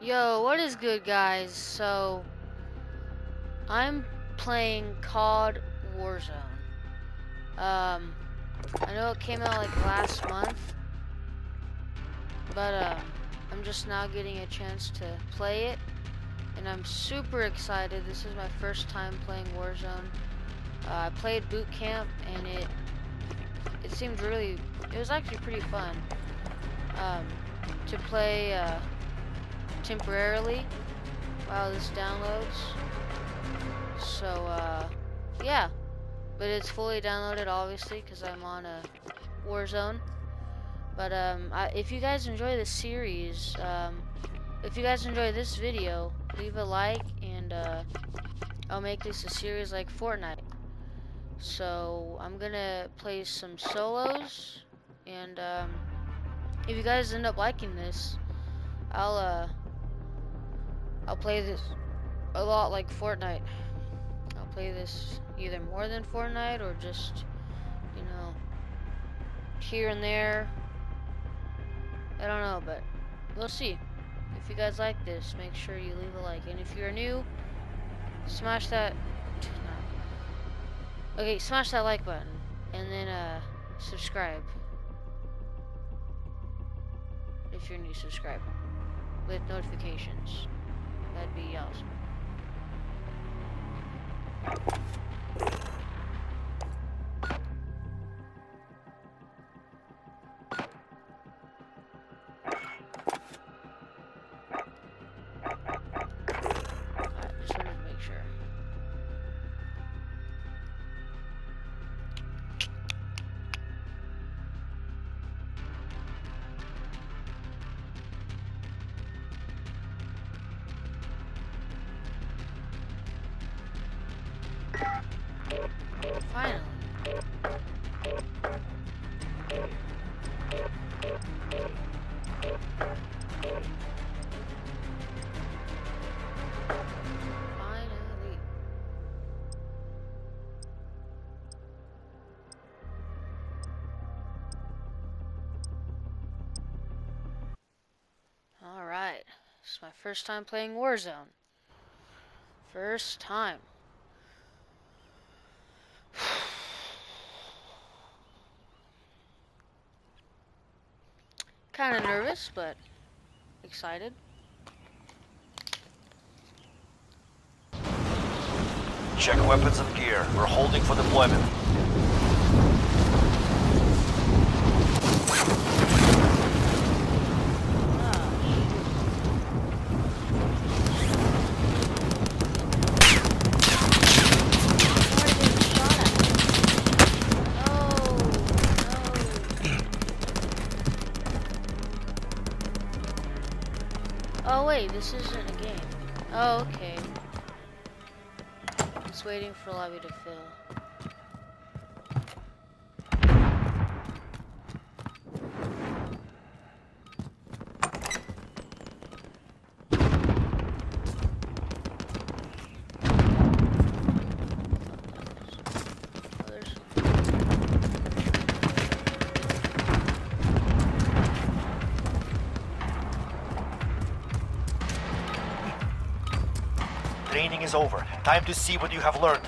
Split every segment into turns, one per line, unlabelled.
Yo, what is good, guys? So, I'm playing COD Warzone. I know it came out like last month, but I'm just now getting a chance to play it, and I'm super excited. This is my first time playing Warzone. I played boot camp, and it seemed it was actually pretty fun to play temporarily while this downloads. So yeah, but it's fully downloaded obviously because I'm on a Warzone. But if you guys enjoy this series, if you guys enjoy this video, leave a like, and I'll make this a series like Fortnite. So I'm gonna play some solos, and if you guys end up liking this, I'll play this a lot like Fortnite. I'll play this either more than Fortnite or just, you know, here and there. I don't know, but we'll see. If you guys like this, make sure you leave a like. And if you're new, smash that like button, and then subscribe. If you're new, subscribe with notifications. That'd be awesome. Alright, just wanted to make sure. Finally. Finally. Alright. This is my first time playing Warzone. First time. Kind of nervous, but excited.
Check weapons and gear. We're holding for deployment.
Oh wait, this isn't a game. Oh, okay. Just waiting for the lobby to fill.
Training is over. Time to see what you have learned.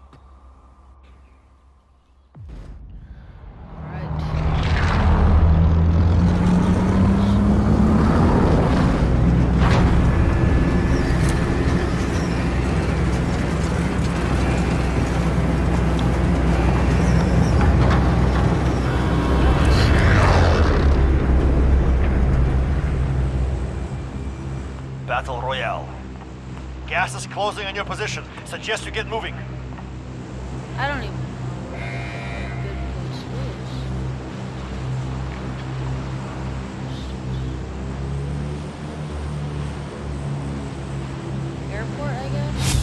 Battle Royale. Gas is closing on your position. Suggest you get moving.
I don't even know where a good place is. Airport, I guess?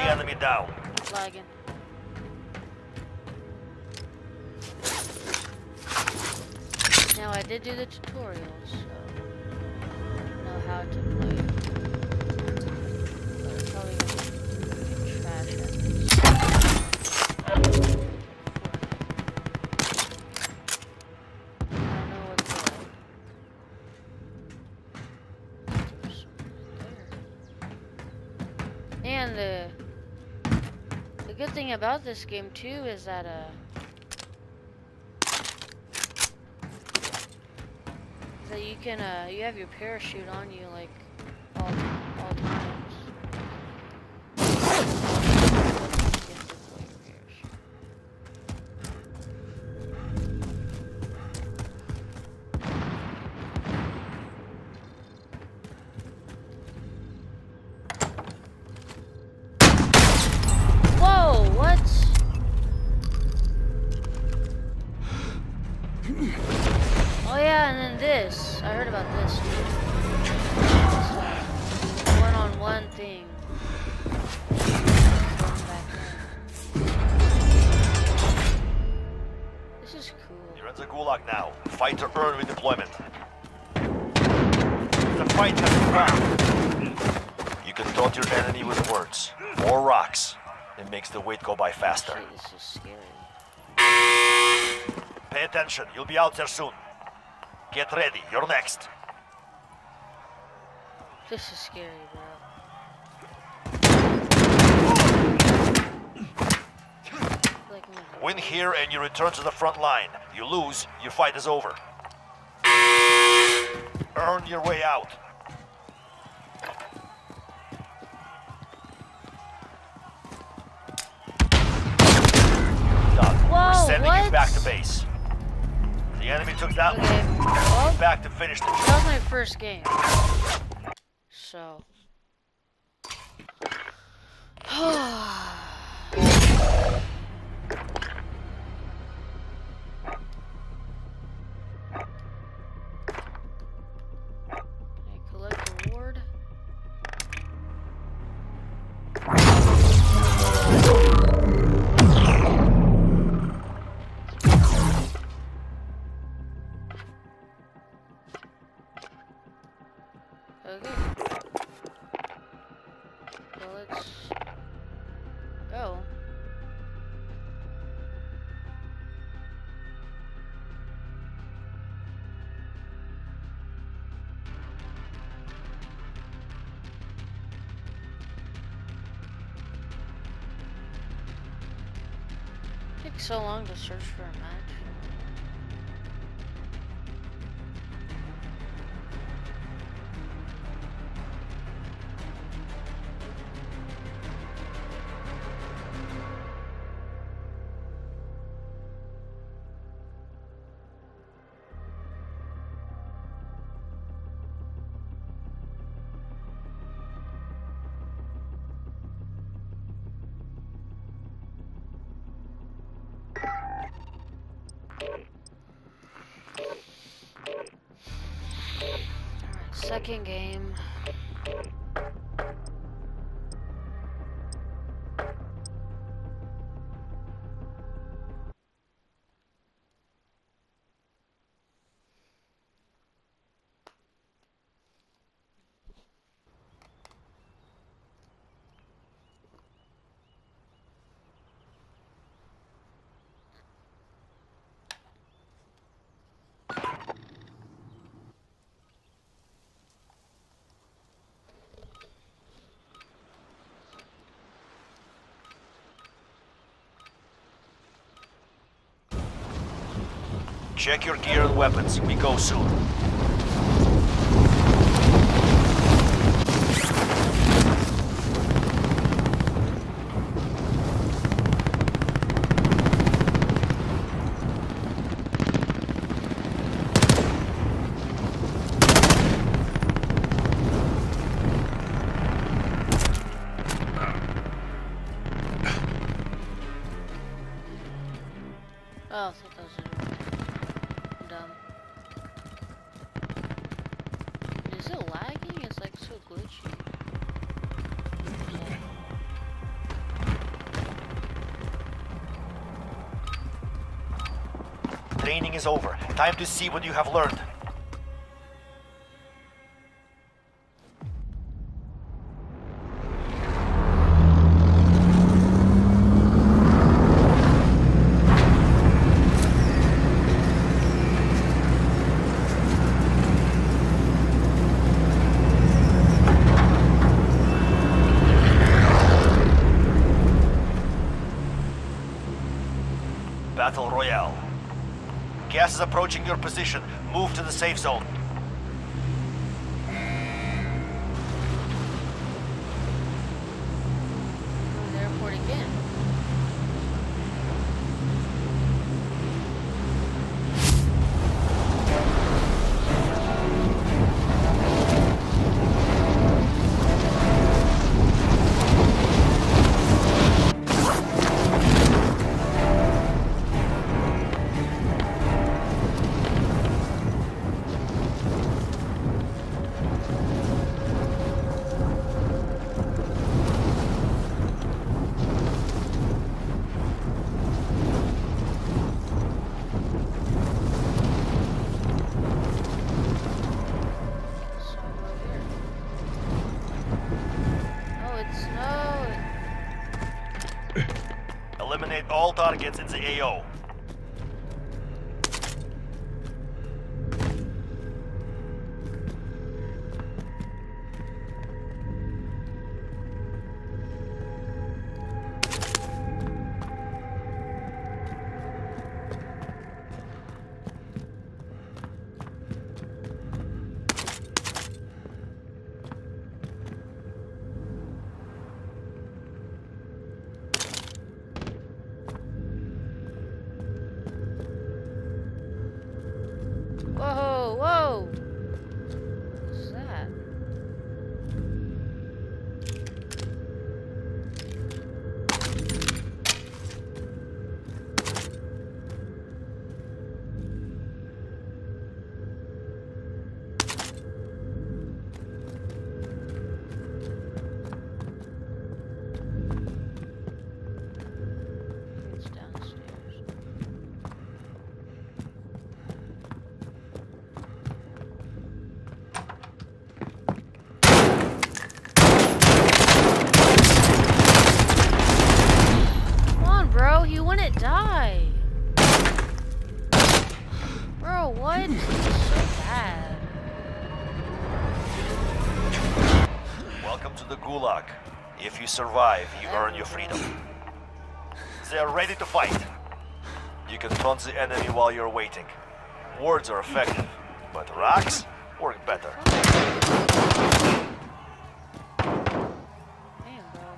enemy down.
Lagging. Now I did do the tutorials, so I know how to play. But I'm probably gonna get trash at this. I don't know what there's something there. And the good thing about this game too is that that you can you have your parachute on you like all times. Whoa, what? Oh yeah, and then this. I heard about this. One-on-one thing. This is cool.
You're in the gulag now. Fight to earn redeployment. The fight has begun. You can taunt your enemy with words or rocks. It makes the wait go by faster.
Shit, this is scary.
Pay attention. You'll be out there soon. Get ready. You're next.
This is scary, bro.
Win here and you return to the front line. You lose, your fight is over. Earn your way out. Done.
Whoa,
We're sending you
what?
back to base. The enemy took that
Okay,
one.
well,
Back to finish the
that
job.
was my first game. So. I collect reward. Okay. So let's go. It takes so long to search for a match. Alright, second game.
Check your gear and weapons. We go soon.
Oh, I thought that was it. Dumb. Is it lagging? It's like so glitchy.
Training is over. Time to see what you have learned. Battle Royale. Gas is approaching your position. Move to the safe zone.
The airport again.
Eliminate all targets in the AO.
Whoa, whoa! What's that? It's downstairs. Bro, he wouldn't die. Bro, what? This is so bad.
Welcome to the Gulag. If you survive, you earn your freedom. They are ready to fight. You can taunt the enemy while you're waiting. Words are effective, but rocks work better.
Damn, bro.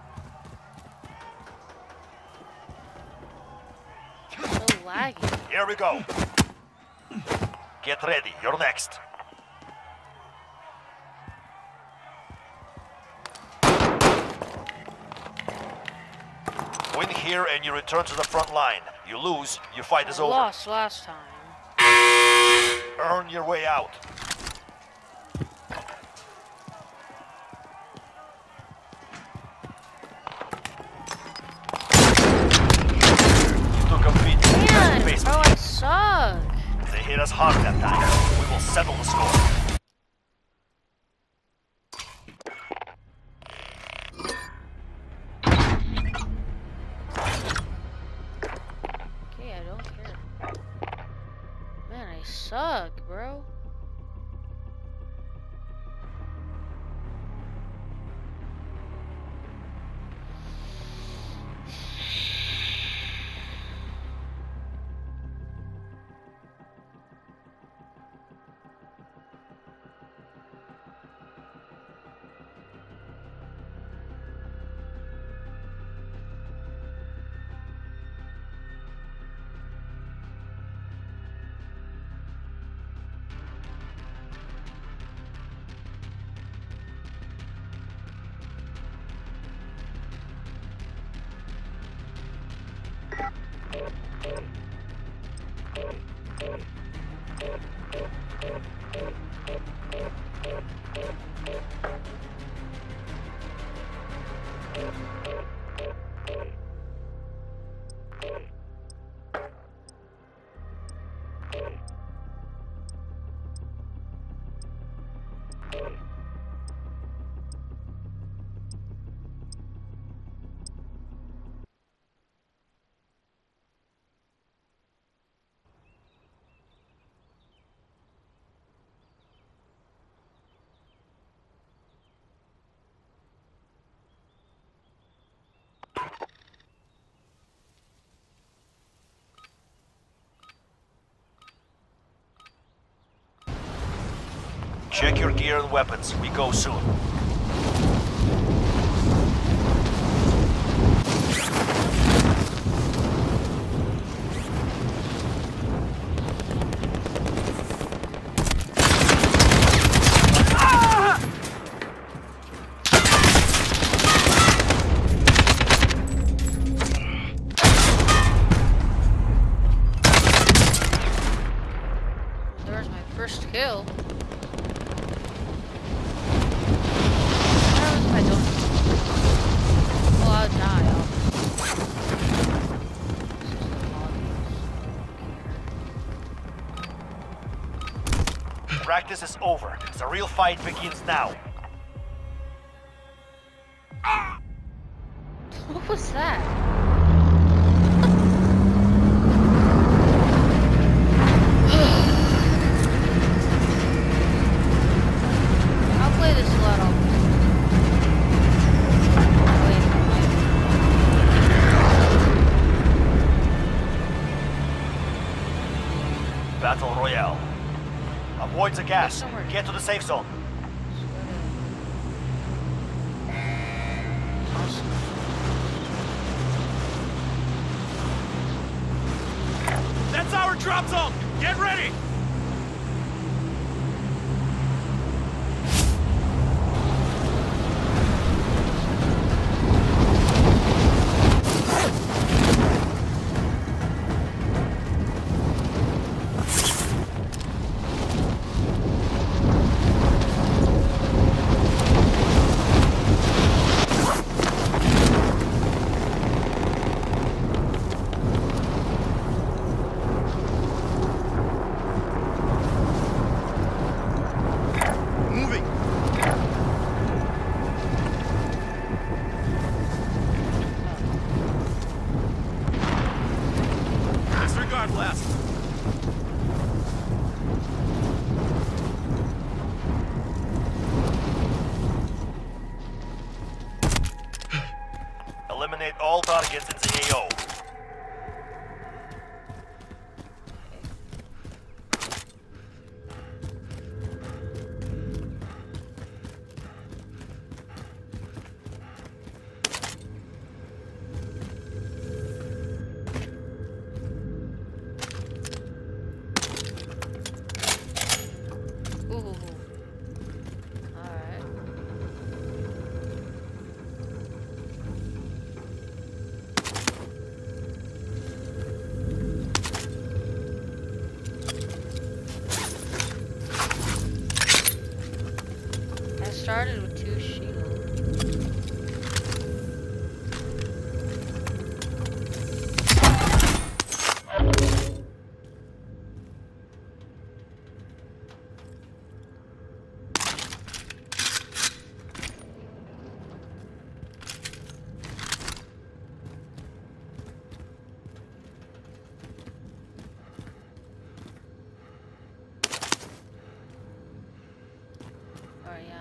So laggy.
Here we go. Get ready, you're next. Win here and you return to the front line. You lose, your fight is
I
over.
lost last time.
Earn your way out. You took a beat.
Man, bro, I suck.
They hit us hard that time. We will settle the score.
Okay, I don't care. Man, I suck, bro.
Check your gear and weapons. We go soon.
There's my first kill. What happens if I don't? Well, I'll die.
Practice is over. The real fight begins now.
What was that? I'll play this a lot.
Battle Royale. Avoid the gas. Get to the safe zone. That's our drop zone! Get ready! Blast. Eliminate all targets in the AO.
Started with 2 shields. Oh yeah,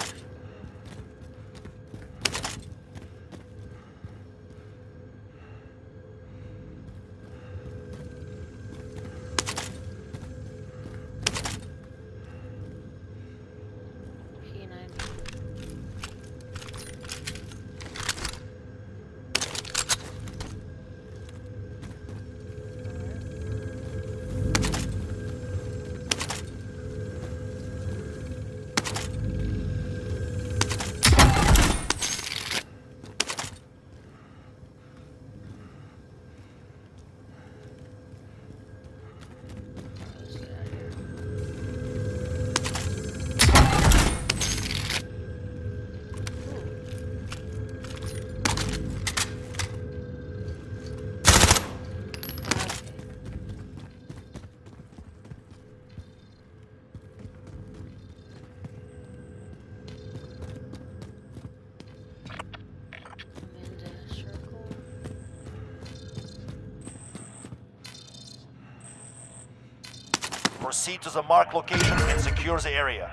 Proceed to the marked location and secure the area.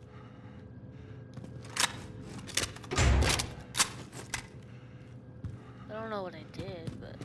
I don't know what I did, but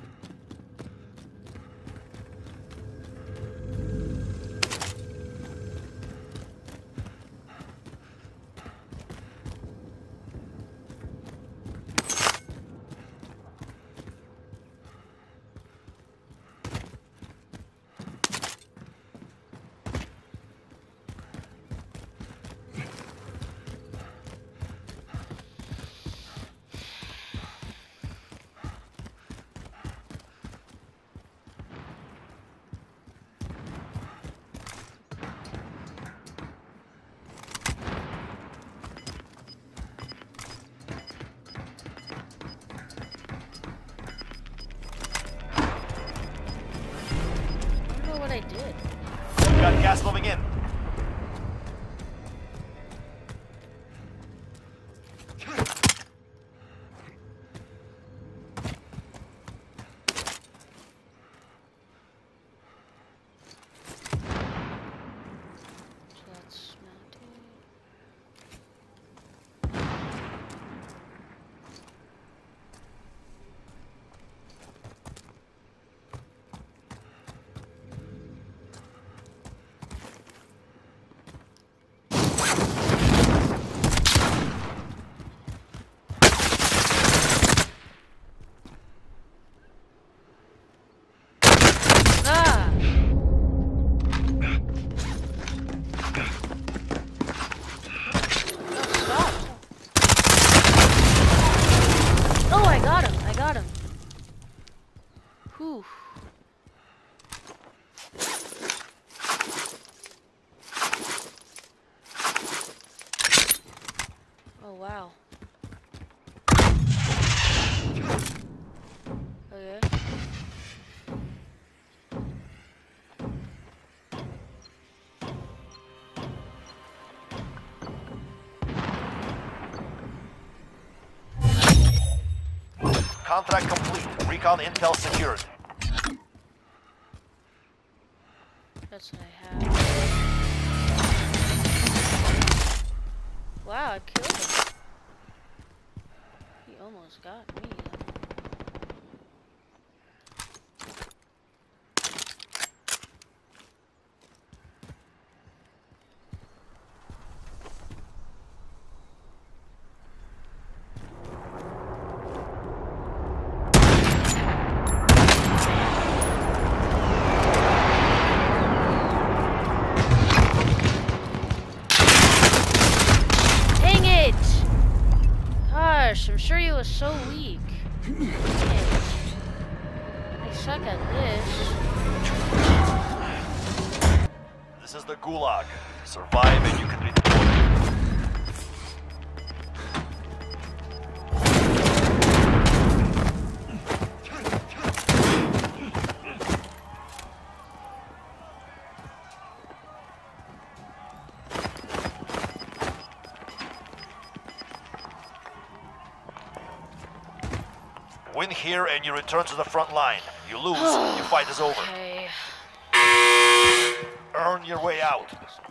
got gas moving in.
Oh wow. Okay.
Contract complete. Recon intel secured.
That's what I have. Wow, I killed him. He almost got me. I'm sure he was so weak. I suck at this.
This is the Gulag. Survive and you can redeploy. Win here and you return to the front line. You lose, your fight is over.
Okay.
Earn your way out.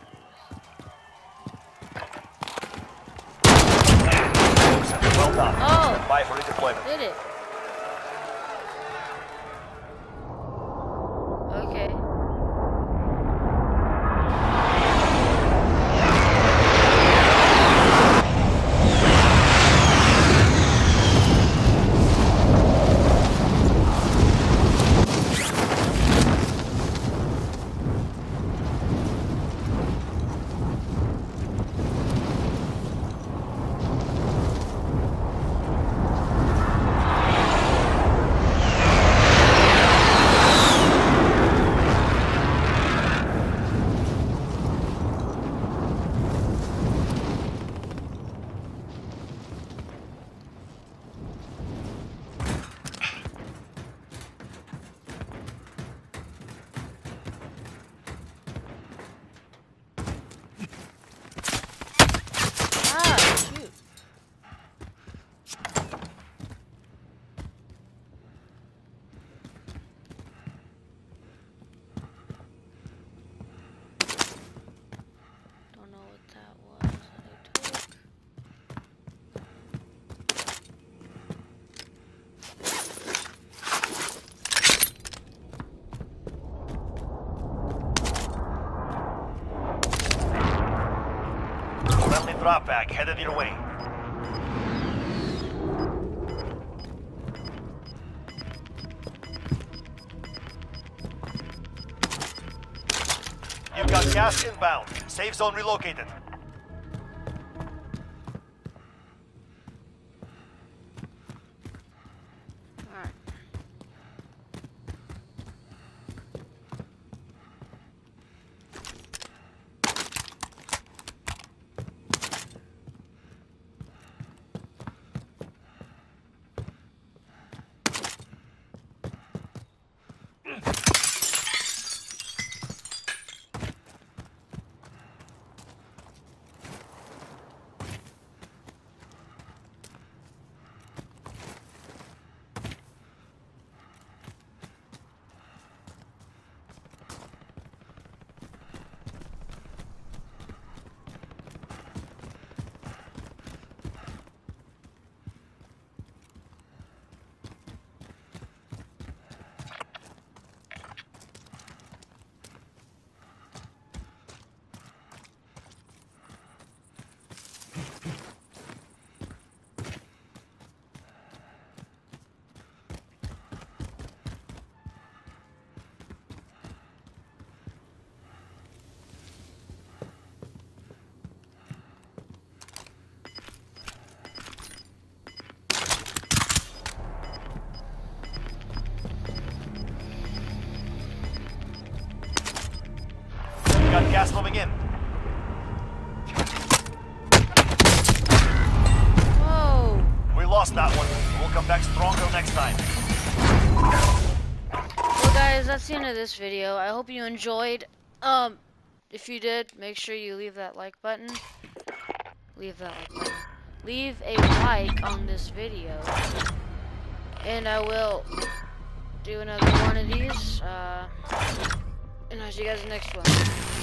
Well done.
Oh.
Bye for redeployment.
Did it? Okay.
Drop back, headed your way. You've got gas inbound. Safe zone relocated. Got gas moving in.
Whoa.
We lost that one. We'll come back stronger next time.
Well, guys, that's the end of this video. I hope you enjoyed. If you did, make sure you leave that like button. Leave that like button. Leave a like on this video. And I will do another one of these. And I'll see you guys in the next one.